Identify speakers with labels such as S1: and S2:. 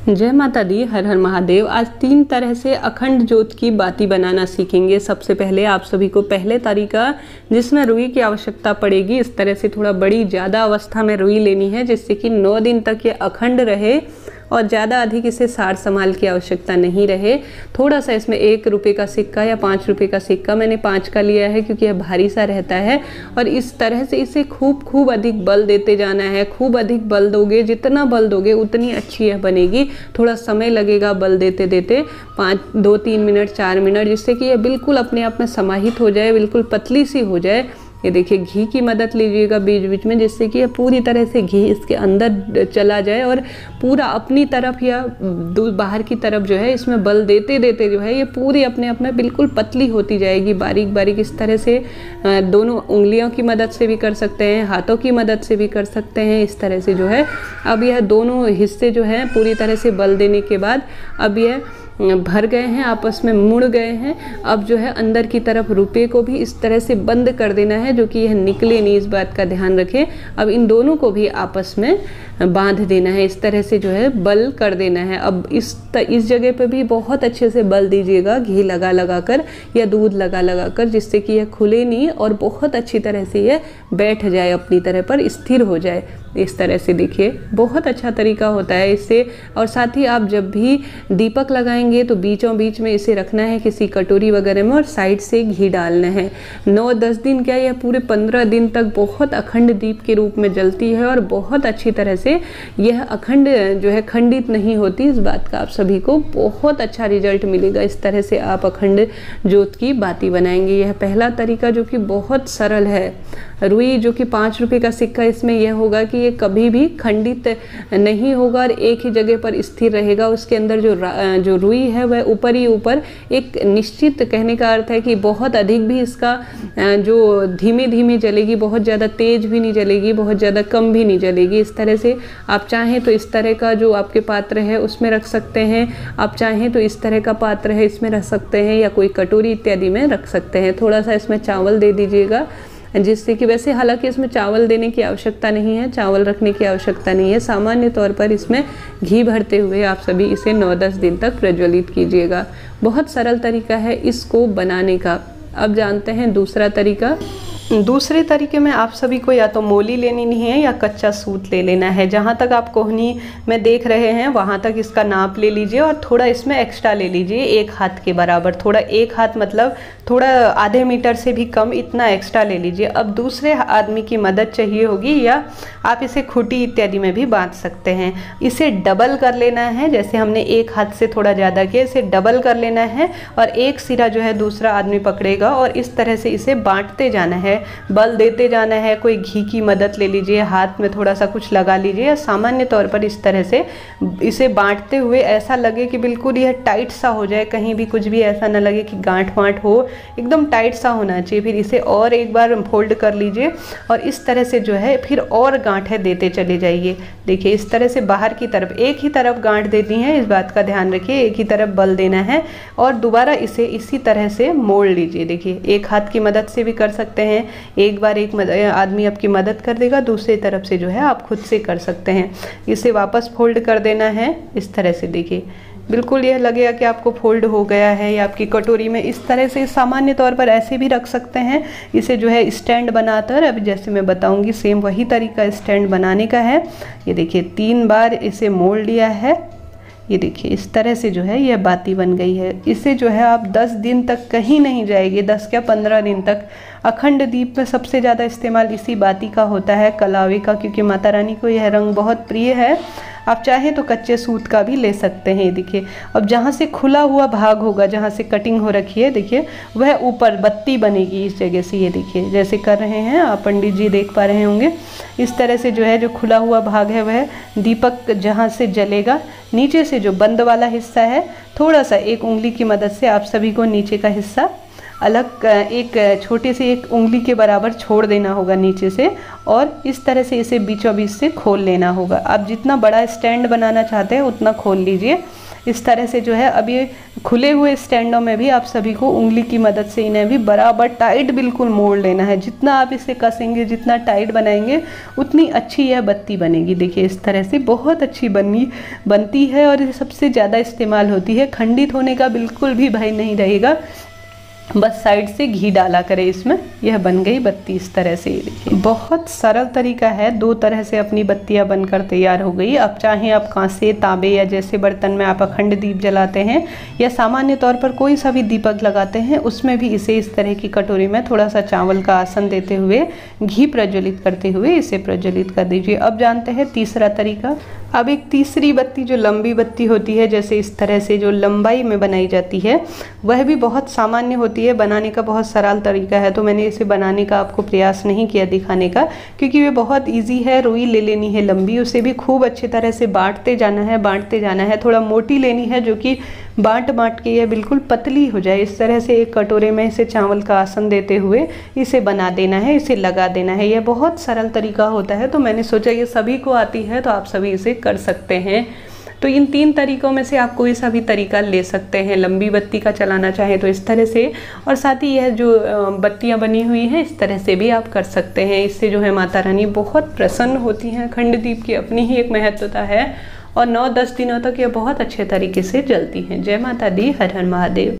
S1: जय माता दी, हर हर महादेव। आज 3 तरह से अखंड जोत की बाती बनाना सीखेंगे। सबसे पहले आप सभी को पहले तरीका जिसमें रुई की आवश्यकता पड़ेगी, इस तरह से थोड़ा बड़ी ज़्यादा अवस्था में रुई लेनी है जिससे कि 9 दिन तक ये अखंड रहे और ज़्यादा अधिक इसे सार संभाल की आवश्यकता नहीं रहे। थोड़ा सा इसमें 1 रुपये का सिक्का या 5 रुपये का सिक्का, मैंने 5 का लिया है क्योंकि यह भारी सा रहता है। और इस तरह से इसे खूब अधिक बल देते जाना है। खूब अधिक बल दोगे, जितना बल दोगे उतनी अच्छी यह बनेगी। थोड़ा समय लगेगा बल देते देते, 2-3 मिनट 4 मिनट, जिससे कि यह बिल्कुल अपने आप में समाहित हो जाए, बिल्कुल पतली सी हो जाए। ये देखिए, घी की मदद लीजिएगा बीच बीच में, जिससे कि यह पूरी तरह से घी इसके अंदर चला जाए और पूरा अपनी तरफ या बाहर की तरफ जो है इसमें बल देते देते जो है ये पूरी अपने आप में बिल्कुल पतली होती जाएगी। बारीक बारीक इस तरह से दोनों उंगलियों की मदद से भी कर सकते हैं, हाथों की मदद से भी कर सकते हैं। इस तरह से जो है अब यह दोनों हिस्से जो हैं पूरी तरह से बल देने के बाद अब यह भर गए हैं, आपस में मुड़ गए हैं। अब जो है अंदर की तरफ रुपये को भी इस तरह से बंद कर देना है, जो कि यह निकले नहीं, इस बात का ध्यान रखें। अब इन दोनों को भी आपस में बांध देना है, इस तरह से जो है बल कर देना है। अब इस जगह पे भी बहुत अच्छे से बल दीजिएगा, घी लगा लगा कर या दूध लगा लगा कर, जिससे कि यह खुले नहीं और बहुत अच्छी तरह से यह बैठ जाए, अपनी तरह पर स्थिर हो जाए। इस तरह से देखिए, बहुत अच्छा तरीका होता है इससे। और साथ ही आप जब भी दीपक लगाएंगे तो बीचों बीच में इसे रखना है किसी कटोरी वगैरह में और साइड से घी डालना है। 9-10 दिन क्या, यह पूरे 15 दिन तक बहुत अखंड दीप के रूप में जलती है और बहुत अच्छी तरह से यह अखंड जो है खंडित नहीं होती। इस बात का आप सभी को बहुत अच्छा रिजल्ट मिलेगा। इस तरह से आप अखंड जोत की बाती बनाएंगे। यह पहला तरीका जो कि बहुत सरल है। रुई जो कि 5 रुपये का सिक्का, इसमें यह होगा कि ये कभी भी खंडित नहीं होगा और एक ही जगह पर स्थिर रहेगा। उसके अंदर जो रुई है वह ऊपर ही ऊपर एक निश्चित, कहने का अर्थ है कि बहुत अधिक भी इसका जो धीमे धीमे जलेगी, बहुत ज़्यादा तेज भी नहीं जलेगी, बहुत ज़्यादा कम भी नहीं जलेगी। इस तरह से आप चाहें तो इस तरह का जो आपके पात्र है उसमें रख सकते हैं, आप चाहें तो इस तरह का पात्र है इसमें रख सकते हैं, या कोई कटोरी इत्यादि में रख सकते हैं। थोड़ा सा इसमें चावल दे दीजिएगा, जिससे कि वैसे हालांकि इसमें चावल देने की आवश्यकता नहीं है, चावल रखने की आवश्यकता नहीं है। सामान्य तौर पर इसमें घी भरते हुए आप सभी इसे 9-10 दिन तक प्रज्वलित कीजिएगा। बहुत सरल तरीका है इसको बनाने का। अब जानते हैं दूसरा तरीका। दूसरे तरीके में आप सभी को या तो मोली लेनी है या कच्चा सूत ले लेना है। जहाँ तक आप कोहनी में देख रहे हैं वहाँ तक इसका नाप ले लीजिए और थोड़ा इसमें एक्स्ट्रा ले लीजिए, 1 हाथ के बराबर। थोड़ा 1 हाथ मतलब थोड़ा आधे मीटर से भी कम, इतना एक्स्ट्रा ले लीजिए। अब दूसरे आदमी की मदद चाहिए होगी या आप इसे खूंटी इत्यादि में भी बांध सकते हैं। इसे डबल कर लेना है, जैसे हमने 1 हाथ से थोड़ा ज़्यादा किया, इसे डबल कर लेना है और एक सिरा जो है दूसरा आदमी पकड़ेगा और इस तरह से इसे बांटते जाना है, बल देते जाना है। कोई घी की मदद ले लीजिए, हाथ में थोड़ा सा कुछ लगा लीजिए। सामान्य तौर पर इस तरह से इसे बांटते हुए ऐसा लगे कि बिल्कुल यह टाइट सा हो जाए, कहीं भी कुछ भी ऐसा ना लगे कि गांठ वांठ हो, एकदम टाइट सा होना चाहिए। फिर इसे और एक बार फोल्ड कर लीजिए और इस तरह से जो है फिर और गांठें देते चले जाइए। देखिए, इस तरह से बाहर की तरफ एक ही तरफ गांठ देती हैं, इस बात का ध्यान रखिए। एक ही तरफ बल देना है और दोबारा इसे इसी तरह से मोड़ लीजिए। देखिए, एक हाथ की मदद से भी कर सकते हैं, एक बार एक आदमी आपकी मदद कर देगा, दूसरी तरफ से जो है आप खुद से कर सकते हैं। इसे वापस फोल्ड कर देना है इस तरह से। देखिए, बिल्कुल यह लगेगा कि आपको फोल्ड हो गया है या आपकी कटोरी में। इस तरह से सामान्य तौर पर ऐसे भी रख सकते हैं। इसे जो है स्टैंड बनाकर, अभी जैसे मैं बताऊंगी सेम वही तरीका स्टैंड बनाने का है। ये देखिए, 3 बार इसे मोड़ लिया है। ये देखिए, इस तरह से जो है यह बाती बन गई है। इसे जो है आप 10 दिन तक कहीं नहीं जाएगी, 10 क्या 15 दिन तक। अखंड दीप में सबसे ज़्यादा इस्तेमाल इसी बाती का होता है, कलावे का, क्योंकि माता रानी को यह रंग बहुत प्रिय है। आप चाहें तो कच्चे सूत का भी ले सकते हैं। देखिए, अब जहाँ से खुला हुआ भाग होगा, जहाँ से कटिंग हो रखी है, देखिए वह ऊपर बत्ती बनेगी इस जगह से। ये देखिए, जैसे कर रहे हैं आप, पंडित जी देख पा रहे होंगे। इस तरह से जो है जो खुला हुआ भाग है वह दीपक जहाँ से जलेगा। नीचे से जो बंद वाला हिस्सा है, थोड़ा सा 1 उंगली की मदद से आप सभी को नीचे का हिस्सा अलग, एक छोटे से 1 उंगली के बराबर छोड़ देना होगा नीचे से और इस तरह से इसे बीचों बीच से खोल लेना होगा। आप जितना बड़ा स्टैंड बनाना चाहते हैं उतना खोल लीजिए। इस तरह से जो है अब ये खुले हुए स्टैंडों में भी आप सभी को उंगली की मदद से इन्हें भी बराबर टाइट बिल्कुल मोड़ लेना है। जितना आप इसे कसेंगे, जितना टाइट बनाएंगे, उतनी अच्छी यह बत्ती बनेगी। देखिए इस तरह से बहुत अच्छी बनती है और सबसे ज़्यादा इस्तेमाल होती है। खंडित होने का बिल्कुल भी भय नहीं रहेगा, बस साइड से घी डाला करें इसमें। यह बन गई बत्ती इस तरह से। देखिए बहुत सरल तरीका है, 2 तरह से अपनी बत्तियां बनकर तैयार हो गई। अब चाहे आप कांसे, तांबे या जैसे बर्तन में आप अखंड दीप जलाते हैं या सामान्य तौर पर कोई सा भी दीपक लगाते हैं, उसमें भी इसे इस तरह की कटोरी में थोड़ा सा चावल का आसन देते हुए, घी प्रज्वलित करते हुए इसे प्रज्वलित कर दीजिए। अब जानते हैं तीसरा तरीका। अब एक तीसरी बत्ती जो लंबी बत्ती होती है, जैसे इस तरह से जो लंबाई में बनाई जाती है, वह भी बहुत सामान्य होती है। बनाने का बहुत सरल तरीका है, तो मैंने इसे बनाने का आपको प्रयास नहीं किया दिखाने का, क्योंकि वे बहुत इजी है। रुई ले लेनी है लंबी, उसे भी खूब अच्छी तरह से बांटते जाना है। थोड़ा मोटी लेनी है, जो कि बांट के यह बिल्कुल पतली हो जाए। इस तरह से एक कटोरे में इसे चावल का आसन देते हुए इसे बना देना है, इसे लगा देना है। यह बहुत सरल तरीका होता है, तो मैंने सोचा ये सभी को आती है तो आप सभी इसे कर सकते हैं। तो इन 3 तरीकों में से आप कोई सा भी तरीका ले सकते हैं। लंबी बत्ती का चलाना चाहे तो इस तरह से, और साथ ही यह जो बत्तियां बनी हुई हैं इस तरह से भी आप कर सकते हैं। इससे जो है माता रानी बहुत प्रसन्न होती हैं। अखंड दीप की अपनी ही एक महत्वता है और 9-10 दिनों तक ये बहुत अच्छे तरीके से जलती हैं। जय माता दी, हर हर महादेव।